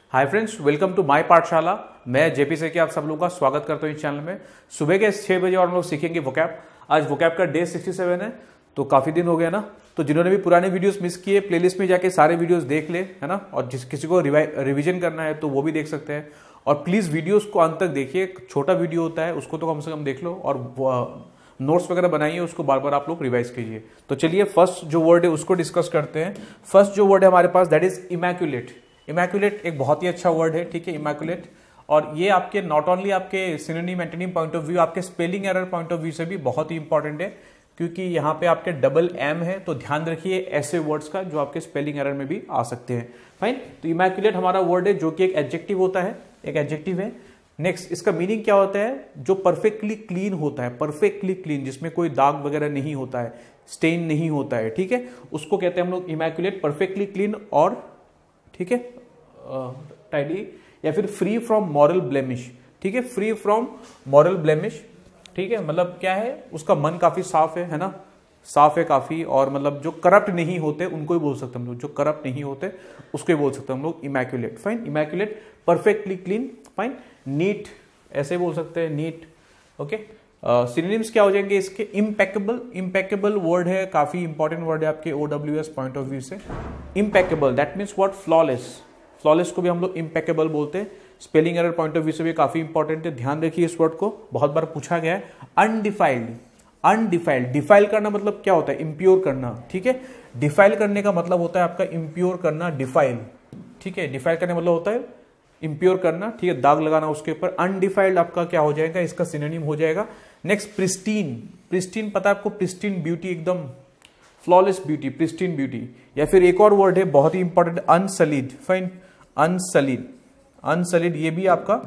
Hi friends, welcome to my Pathshala. मैं JP से आप सब लोगों का स्वागत करता हूँ इस चैनल में। सुबह के 6 बजे और हम लोग सीखेंगे वोकैब। आज वोकैब का डे 67 है, तो काफ़ी दिन हो गया ना। तो जिन्होंने भी पुराने वीडियोस मिस किए, प्लेलिस्ट में जाके सारे वीडियोस देख ले, है ना। और जिस किसी को रिवीजन करना है तो वो भी देख सकते हैं। और प्लीज़ वीडियोस को अंत तक देखिए। छोटा वीडियो होता है, उसको तो कम से कम देख लो और नोट्स वगैरह बनाइए, उसको बार बार आप लोग रिवाइज कीजिए। तो चलिए फर्स्ट जो वर्ड है उसको डिस्कस करते हैं। फर्स्ट जो वर्ड है हमारे पास दैट इज इमैक्युलेट। इमैक्युलेट एक बहुत ही अच्छा वर्ड है, ठीक है, इमैक्युलेट। और ये आपके नॉट ओनली आपके synonym antonym point of view, आपके spelling error point of view से भी बहुत ही इंपॉर्टेंट है, क्योंकि यहाँ पे आपके डबल एम है। तो ध्यान रखिए ऐसे वर्ड्स का जो आपके स्पेलिंग एरर में भी आ सकते हैं। फाइन। तो इमैक्युलेट हमारा वर्ड है जो कि एक एडजेक्टिव होता है, एक एडजेक्टिव है। नेक्स्ट, इसका मीनिंग क्या होता है? जो परफेक्टली क्लीन होता है, परफेक्टली क्लीन, जिसमें कोई दाग वगैरह नहीं होता है, स्टेन नहीं होता है, ठीक है, उसको कहते हैं हम लोग इमैक्युलेट, परफेक्टली क्लीन और ठीक है टाइडी, या फिर फ्री फ्रॉम मॉरल ब्लेमिश, ठीक है, फ्री फ्रॉम मॉरल ब्लेमिश, ठीक है। मतलब क्या है, उसका मन काफी साफ है ना, साफ है काफी। और मतलब जो करप्ट नहीं होते उनको ही बोल सकते हम लोग, जो करप्ट नहीं होते उसको ही बोल सकते हम लोग immaculate. Fine. Immaculate, perfectly clean. Fine. Neat ऐसे बोल सकते हैं, नीट। ओके। सिनोनिम्स क्या हो जाएंगे इसके? इम्पेकेबल। इम्पेकेबल वर्ड है, काफी इंपॉर्टेंट वर्ड है आपके OWS पॉइंट ऑफ व्यू से। Impeccable that means what? Flawless. Flawless को भी हम लोग इम्पेकेबल बोलते हैं। Spelling error point of view से भी काफी इंपॉर्टेंट है, ध्यान रखिए इस वर्ड को, बहुत बार पूछा गया है। अनडिफाइल्ड। अनडिफाइल्ड, डिफाइल करना मतलब क्या होता है? इम्प्योर करना, ठीक है। डिफाइल करने का मतलब होता है आपका इम्प्योर करना, डिफाइल, ठीक है। डिफाइल करने मतलब होता है इम्प्योर करना, ठीक है, दाग लगाना उसके ऊपर। अनडिफाइल्ड आपका क्या हो जाएगा? इसका सिनोनिम हो जाएगा। Next, pristine. प्रिस्टीन पता है आपको? प्रिस्टीन ब्यूटी, एकदम फ्लॉलेस ब्यूटी, प्रिस्टीन ब्यूटी। या फिर एक और वर्ड है बहुत ही इंपॉर्टेंट, अनसलीड। फाइन। अनसलीड। अनसलीड ये भी आपका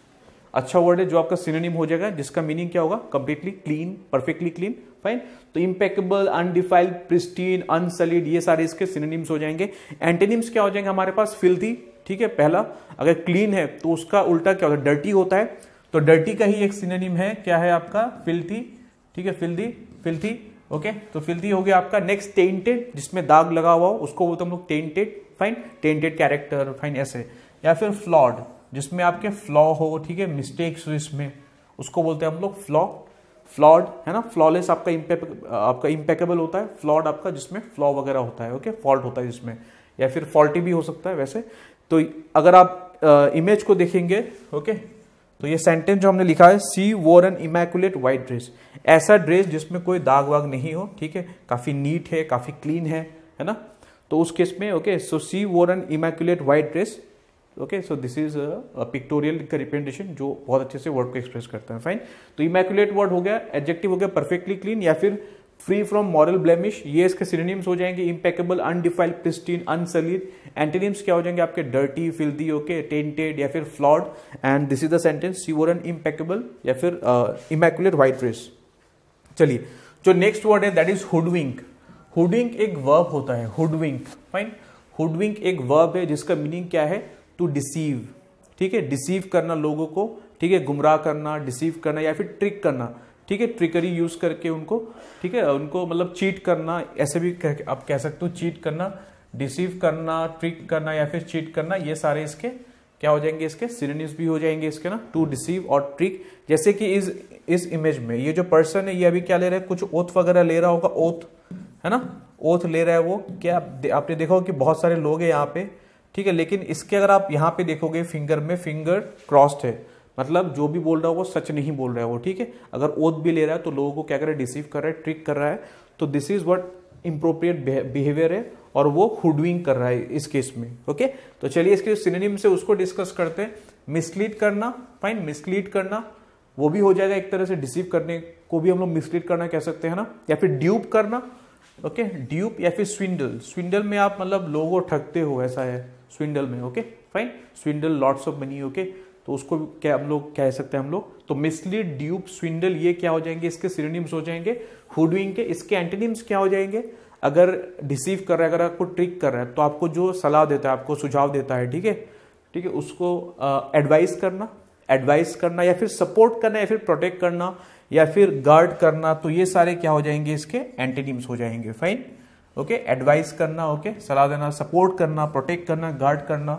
अच्छा वर्ड है जो आपका सिनोनिम हो जाएगा, जिसका मीनिंग क्या होगा? Completely clean, perfectly clean. Fine. तो इम्पेकेबल, अनडिफाइल्ड, प्रिस्टीन, अनसलीड, ये सारे इसके सिनोनिम्स हो जाएंगे। एंटोनिम्स क्या हो जाएंगे हमारे पास? फिल्थी, ठीक है, पहला। अगर क्लीन है तो उसका उल्टा क्या होता है? डर्टी होता है। तो डर्टी का ही एक सिनोनिम है, क्या है आपका? फिल्थी, ठीक है, फिल्थी, फिल्थी। ओके, तो फिल्थी हो गया आपका। नेक्स्ट, टेंटेड, जिसमें दाग लगा हुआ हो उसको बोलते हैं हम लोग tainted. Fine. Tainted character, fine, ऐसे। या फिर फ्लॉड, जिसमें आपके फ्लॉ हो, ठीक है, मिस्टेक्स हो इसमें, उसको बोलते हैं हम लोग फ्लॉ, फ्लॉड, है ना। फ्लॉलेस आपका इम्पेकेबल होता है, फ्लॉड आपका जिसमें फ्लॉ वगैरह होता है, ओके, फॉल्ट होता है जिसमें, या फिर फॉल्टी भी हो सकता है वैसे। तो अगर आप इमेज को देखेंगे, ओके, तो ये सेंटेंस जो हमने लिखा है, she wore an immaculate white dress, ऐसा ड्रेस जिसमें कोई दाग वाग नहीं हो, ठीक है, काफी नीट है, काफी क्लीन है ना। तो उस केस में okay, so she wore an immaculate white dress. Okay, so this is a pictorial का रिप्रेजेंटेशन जो बहुत अच्छे से वर्ड को एक्सप्रेस करता है। फाइन। तो इमैक्युलेट वर्ड हो गया, एडजेक्टिव हो गया परफेक्टली क्लीन या फिर फ्री फ्रॉम मॉरल ब्लेमिश, ये इसके सिनोनिम्स हो जाएंगे। Impeccable, undefiled, pristine, unsullied. Antonyms क्या हो जाएंगे आपके? डर्टी, फिल्थी, ओके, टेंटेड या फिर flawed. And this is the sentence, she wore an impeccable या फिर इमैक्युलेट व्हाइट ड्रेस। चलिए, जो नेक्स्ट वर्ड है दैट इज हुडविंक। हुडविंक एक वर्ब होता है, हुडविंक। फाइन। हुडविंक एक वर्ब है जिसका मीनिंग क्या है? टू डिसीव, ठीक है, डिसीव करना लोगों को, ठीक है, गुमराह करना, डिसीव करना या फिर ट्रिक करना, ठीक है, ट्रिकरी यूज करके उनको, ठीक है, उनको मतलब चीट करना, ऐसे भी आप कह सकते हो, चीट करना, डिसीव करना, ट्रिक करना या फिर चीट करना, ये सारे इसके क्या हो जाएंगे? इसके सिनोनिम्स भी हो जाएंगे इसके ना, टू डिसीव और ट्रिक। जैसे कि इस इमेज में ये जो पर्सन है ये अभी क्या ले रहा है? कुछ ओथ वगैरह ले रहा होगा, ओथ, है ना, ओथ ले रहा है वो। क्या आपने देखा कि बहुत सारे लोग हैं यहाँ पे, ठीक है, लेकिन इसके अगर आप यहाँ पे देखोगे फिंगर में, फिंगर क्रॉस्ड है, मतलब जो भी बोल रहा है वो सच नहीं बोल रहा है वो, ठीक है। अगर ओथ भी ले रहा है तो लोगों को क्या कर रहा है? डिसीव कर रहा है, ट्रिक कर रहा है। तो this is what inappropriate behaviour है, और वो हुडविंग कर रहा है इस केस में। ओके, तो चलिए इसके सिनोनिम से उसको डिस्कस करते हैं। मिसलीड करना। फाइन। मिसलीड करना वो भी हो जाएगा एक तरह से, डिसीव करने को भी हम लोग मिसलीड करना कह सकते हैं ना। या फिर ड्यूप करना, ओके, ड्यूप या फिर स्विंडल। स्विंडल में आप मतलब लोगों को ठगते हो, ऐसा है स्विंडल में। Okay, fine. Swindle, lots of money, okay, तो उसको क्या हम लोग कह सकते हैं हम लोग? तो मिसलीड, ड्यूप, स्विंडल, ये क्या हो जाएंगे? इसके सिनोनिम्स हो जाएंगे हुडविंग के। इसके एंटोनिम्स क्या हो जाएंगे? अगर डिसीव कर रहा है, अगर आपको ट्रिक कर रहा है, तो आपको जो सलाह देता है, आपको सुझाव देता है, ठीक है, ठीक है, उसको एडवाइस करना, एडवाइस करना या फिर सपोर्ट करना या फिर प्रोटेक्ट करना या फिर गार्ड करना, तो ये सारे क्या हो जाएंगे? इसके एंटोनिम्स हो जाएंगे। फाइन। ओके, एडवाइस करना, ओके, सलाह देना, सपोर्ट करना, प्रोटेक्ट करना, गार्ड करना,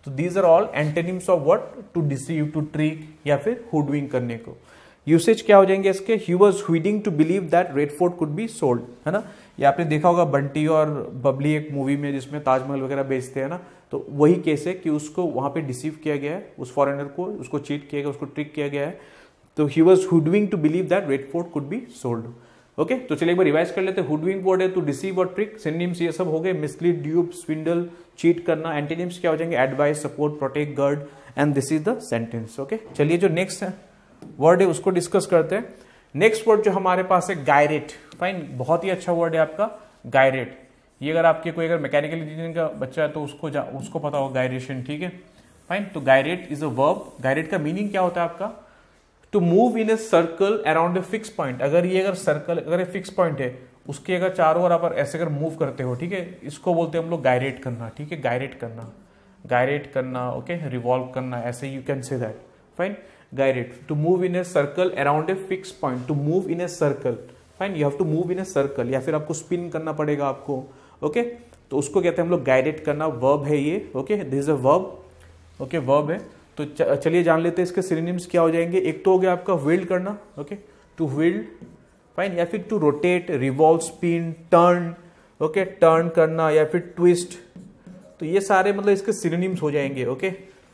तो these are all antonyms of what, to deceive, to trick या फिर हुडविंग करने को। यूसेज क्या हो जाएंगे इसके, he was hoodwinked to believe that Red Fort could be sold, है ना। ये आपने देखा होगा बंटी और बबली एक मूवी में जिसमें ताजमहल वगैरह बेचते हैं ना, तो वही केस है कि उसको वहां पे डिसीव किया गया है, उस फॉरेनर को, उसको चीट किया गया, उसको ट्रिक किया गया है। तो he was hoodwinked to believe that Red Fort could be sold. Okay, तो चलिए एक बार रिवाइज कर लेते हैं। हुडविंग वर्ड है टू डिसीव और ट्रिक, सिनोनिम्स ये सब हो गए, मिसलीड, ड्यूप, स्विंडल, चीट करना। एंटीनिम्स क्या हो जाएंगे, advice, support, protect, guard, and this is the sentence. Okay, चलिए जो नेक्स्ट वर्ड है उसको डिस्कस करते हैं। नेक्स्ट वर्ड जो हमारे पास है गायरेट। फाइन, बहुत ही अच्छा वर्ड है आपका गायरेट। ये अगर आपके कोई अगर मैकेनिकल इंजीनियरिंग का बच्चा है तो उसको पता होगा गायरेशन, ठीक है। फाइन, तो गायरेट इज अ वर्ब। गायरेट का मीनिंग क्या होता है आपका, to move in a circle around a fix point. अगर ये अगर सर्कल, अगर ये फिक्स पॉइंट है, उसके अगर चारों ओर आप ऐसे अगर मूव करते हो, ठीक है, इसको बोलते हैं हम लोग गायरेट करना, ठीक है, गायरेट करना, गायरेट करना, ओके, रिवॉल्व करना, ऐसे you can say that. Fine, gyrate, to move in a circle around a fix point, to move in a circle. Fine, you have to move in a circle, या फिर आपको स्पिन करना पड़ेगा आपको, okay, तो उसको कहते हैं हम लोग गायरेट करना। वर्ब है ये, okay, this is a verb, okay, verb है। तो चलिए जान लेते हैं इसके सिनोनिम्स क्या हो जाएंगे। एक तो हो गया आपका विल्ड करना, ओके, टू विल्ड, फाइन, या फिर to rotate, revolve, spin, turn, okay, turn करना या फिर ट्विस्ट। तो ये सारे मतलब इसके सिनोनिम्स हो जाएंगे, okay,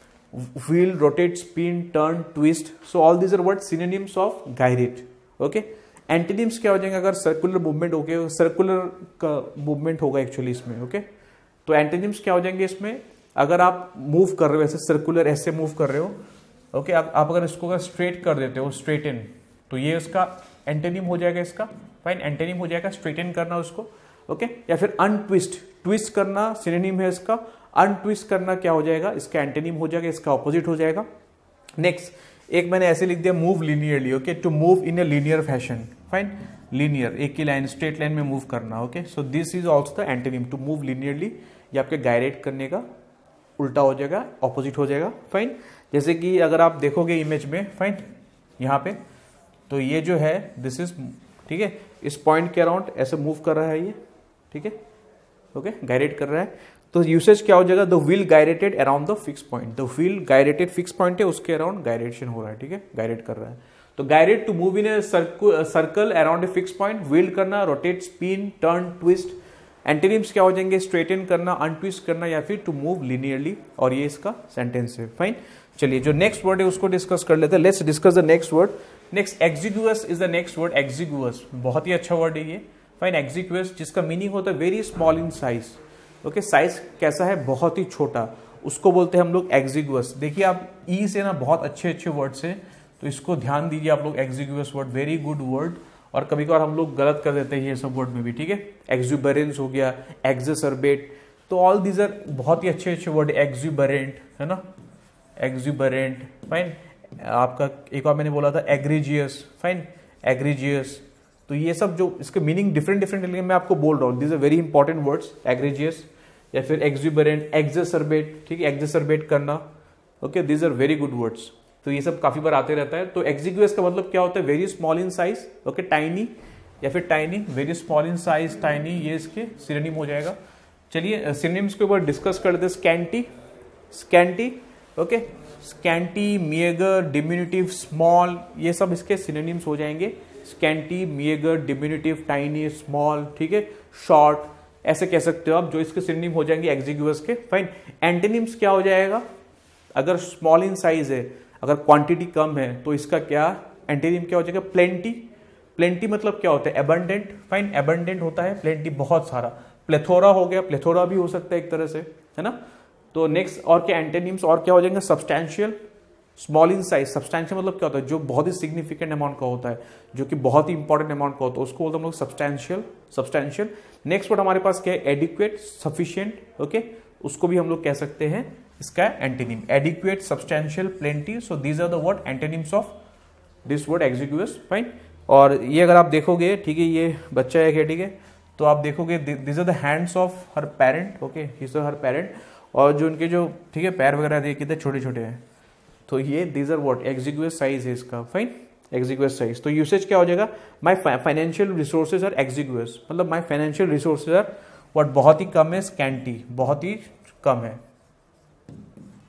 wheel, rotate, spin, turn, twist. So all these are what synonyms of gyrate. Okay, antonyms क्या हो जाएंगे, अगर सर्कुलर मूवमेंट हो गया, सर्कुलर का मूवमेंट होगा एक्चुअली इसमें, ओके, तो एंटीनिम्स क्या हो जाएंगे इसमें, अगर आप मूव कर रहे हो ऐसे सर्कुलर, ऐसे मूव कर रहे हो, ओके, आप अगर इसको अगर स्ट्रेट कर देते हो, स्ट्रेटन, तो ये उसका एंटेनिम हो जाएगा इसका। फाइन, एंटेनिम हो जाएगा स्ट्रेटन करना उसको, ओके, या फिर अनट्विस्ट, ट्विस्ट करना सिनोनिम है इसका। अनट्विस्ट करना क्या हो जाएगा, इसका एंटेनिम हो जाएगा, इसका ऑपोजिट हो जाएगा। नेक्स्ट, एक मैंने ऐसे लिख दिया move linearly, okay, to move in a linear fashion. Fine, linear, एक ही लाइन, स्ट्रेट लाइन में मूव करना, okay, so this is also the antonym, to move linearly. ये आपके गायरेट करने का उल्टा हो जाएगा, ऑपोजिट हो जाएगा। फाइन, जैसे कि अगर आप देखोगे इमेज में, फाइन, यहाँ पे, तो ये जो है दिस इज, ठीक है, इस पॉइंट के अराउंड ऐसे मूव कर रहा है ये, ठीक है, ओके, गायरेट कर रहा है। तो यूसेज क्या हो जाएगा, the wheel gyrated around the fix point. The wheel gyrated, fix point है उसके अराउंड गायरेशन हो रहा है, ठीक है, गायरेट कर रहा है। तो gyrate, to move in a circle around a fix point, wheel करना, rotate, spin, turn, twist. Antonyms क्या हो जाएंगे, स्ट्रेटन करना, अनट्विस्ट करना या फिर टू मूव लीनियरली, और ये इसका सेंटेंस है। फाइन, चलिए जो नेक्स्ट वर्ड है उसको डिस्कस कर लेते हैं। Let's discuss the next word. Next, exiguous is the next word. Exiguous बहुत ही अच्छा वर्ड है ये। फाइन, एग्जिगुअस, जिसका मीनिंग होता है very small in size. Okay, size कैसा है, बहुत ही छोटा, उसको बोलते हैं हम लोग एग्जिगुअस। देखिए आप ई से ना बहुत अच्छे अच्छे वर्ड्स हैं, तो इसको ध्यान दीजिए आप लोग। Exiguous word, very good word. और कभी कभार हम लोग गलत कर देते हैं ये सब वर्ड में भी, ठीक है। एक्सुबरेंस हो गया, एक्ससरबेट, तो ऑल दीज आर बहुत ही अच्छे अच्छे वर्ड। एक्सुबरेंट है ना, एक्सुबरेंट। फाइन, आपका एक और मैंने बोला था एग्रीजियस। Fine, egregious. तो ये सब जो इसके मीनिंग डिफरेंट डिफरेंट, लेकिन मैं आपको बोल रहा हूँ, these are very important words. Egregious या फिर एक्सुबरेंट, एक्ससरबेट, ठीक है, एक्ससरबेट करना। Okay, these are very good words. तो ये सब काफी बार आते रहता है। तो एग्जिगुअस का मतलब क्या होता है, very small in size, okay, tiny या फिर tiny, very small in size, tiny, ये इसके सिनोनिम हो जाएगा। चलिए सिनोनिम्स के ऊपर डिस्कस कर लेते हैं। Scanty, scanty, okay, scanty, meagre, diminutive, small, ये सब इसके सिनोनिम्स हो जाएंगे। Scanty, meagre, diminutive, tiny, small, ठीक है, शॉर्ट, ऐसे कह सकते हो आप, जो इसके सिनोनिम हो जाएंगे एग्जिगुअस के। फाइन, एंटीनिम्स क्या हो जाएगा, अगर स्मॉल इन साइज है, अगर क्वांटिटी कम है, तो इसका क्या एंटीनिम क्या हो जाएगा, प्लेंटी। प्लेंटी मतलब क्या होता है, एबंडेंट। फाइन, एबंडेंट होता है, प्लेंटी बहुत सारा। प्लेथोरा हो गया, प्लेथोरा भी हो सकता है एक तरह से, है ना। तो नेक्स्ट और क्या एंटीनिम्स और क्या हो जाएंगे, substantial, small in size. Substantial मतलब क्या होता है, जो बहुत ही सिग्निफिकेंट अमाउंट का होता है, जो कि बहुत ही इंपॉर्टेंट अमाउंट का होता है, उसको बोलते हैं हम लोग सब्सटैंशियल, सब्सटैंशियल। नेक्स्ट वर्ड हमारे पास क्या है, एडिक्वेट, सफिशिएंट, ओके, उसको भी हम लोग कह सकते हैं इसका antonym, adequate, substantial, plenty. So these are the word antonyms of this word exiguous. Fine, और ये अगर आप देखोगे, ठीक है, ये बच्चा है, ठीक है, तो आप देखोगे this are the hands of her parent, okay, his or her parent, और जो उनके जो, ठीक है, पैर वगैरह देखिए कितने छोटे छोटे हैं, तो ये this are what, exiguous size है इसका। Fine, exiguous size. तो यूसेज क्या हो जाएगा, my financial resources are exiguous, मतलब my financial resources are what, बहुत ही कम है, स्कैंटी, बहुत ही कम है।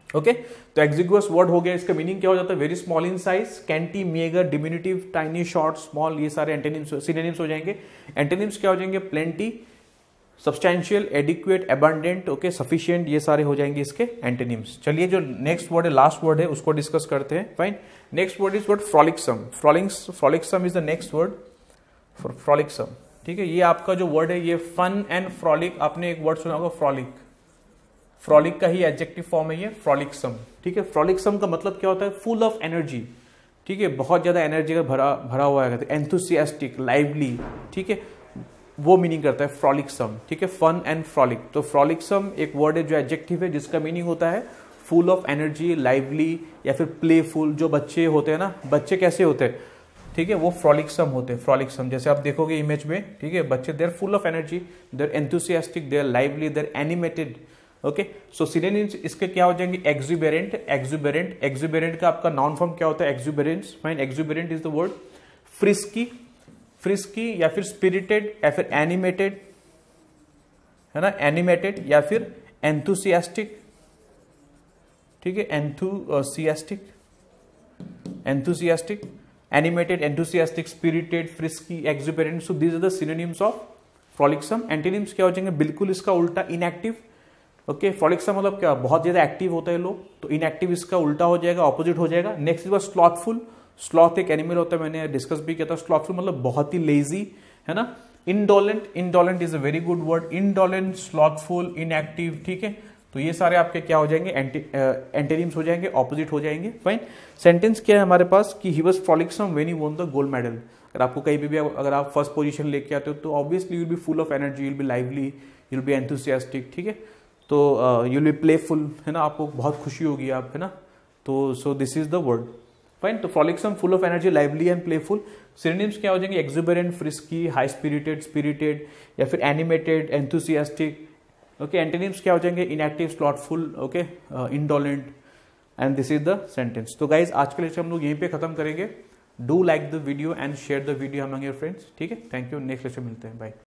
ओके तो एग्जिगुअस वर्ड हो गया, इसका मीनिंग क्या हो जाता है, very small in size, scanty, meagre, diminutive, tiny, short, small, ये सारे एंटोनिम्स सिनोनिम्स हो जाएंगे। एंटोनिम्स क्या हो जाएंगे, plenty, substantial, adequate, abundant, okay, sufficient, ये सारे हो जाएंगे इसके एंटोनिम्स। चलिए जो नेक्स्ट वर्ड है, लास्ट वर्ड है, उसको डिस्कस करते हैं। Fine, next word is word frolicsome. Frolicsome is the next word, frolicsome, ठीक है। ये आपका जो वर्ड है ये फन एंड फ्रॉलिक, आपने एक वर्ड सुना होगा फ्रॉलिक, फ्रॉलिक का ही एडजेक्टिव फॉर्म है ये फ्रॉलिक्सम, ठीक है। फ्रॉलिक्सम का मतलब क्या होता है, फुल ऑफ एनर्जी, ठीक है, बहुत ज्यादा एनर्जी का भरा हुआ है, एंथुसियास्टिक, लाइवली, ठीक है, वो मीनिंग करता है फ्रॉलिक्सम, ठीक है, फन एंड फ्रॉलिक। तो फ्रॉलिक्सम एक वर्ड है जो एडजेक्टिव है जिसका मीनिंग होता है फुल ऑफ एनर्जी, लाइवली, या फिर प्लेफुल। जो बच्चे होते हैं ना, बच्चे कैसे होते हैं, ठीक है, वो फ्रॉलिक्सम होते हैं, फ्रॉलिक्सम। जैसे आप देखोगे इमेज में, ठीक है, बच्चे they're full of energy, they're enthusiastic, they're lively, they're animated, okay. So synonyms इसके क्या हो जाएंगे, एक्सुबेरेंट, एक्सुबेरेंट, एक्सुबेरेंट का आपका नाउन फॉर्म क्या होता है, exuberance. Fine, exuberant is the word. Frisky, frisky, या फिर स्पिरिटेड, या फिर एनिमेटेड, है ना, एनिमेटेड, या फिर एंथुसियास्टिक, ठीक है, enthusiastic, enthusiastic, animated, enthusiastic, spirited, frisky, exuberant. So these are the synonyms of frolicsome. Antonyms क्या हो जाएंगे, बिल्कुल इसका उल्टा, इनएक्टिव, ओके। फ्रॉलिक्सम मतलब क्या, बहुत ज्यादा एक्टिव होता है लोग, तो इनएक्टिव इसका उल्टा हो जाएगा, ऑपोजिट हो जाएगा। Next is slothful. स्लॉथ एक एनिमल होता है, मैंने डिस्कस भी किया था। स्लॉथफुल मतलब बहुत ही लेजी, है ना। Indolent, indolent is a very good word, indolent, slothful, inactive, ठीक है। तो ये सारे आपके क्या हो जाएंगे, एंटोनिम्स हो जाएंगे, ऑपोजिट हो जाएंगे। फाइन, सेंटेंस क्या है हमारे पास कि he was frolicsome when he won the gold medal. अगर आपको कहीं भी अगर आप फर्स्ट पोजीशन लेके आते हो तो obviously you will be full of energy, you will be lively, you will be enthusiastic, ठीक है। तो यू विल बी प्लेफुल, है ना, आपको बहुत खुशी होगी आप, है ना। तो so this is the word. Fine, तो frolicsome, full of energy, lively and playful. Synonyms क्या हो जाएंगे, exuberant, frisky, high spirited, spirited, या फिर एनिमेटेड, एंथुसियास्टिक, ओके। एंटोनिम्स क्या हो जाएंगे, inactive, slothful, okay, indolent, and this is the sentence. तो गाइज आज के लेक्चर हम लोग यहीं पे खत्म करेंगे। Do like the video and share the video among your friends, ठीक है। थैंक यू, नेक्स्ट लेक्चर मिलते हैं, बाय।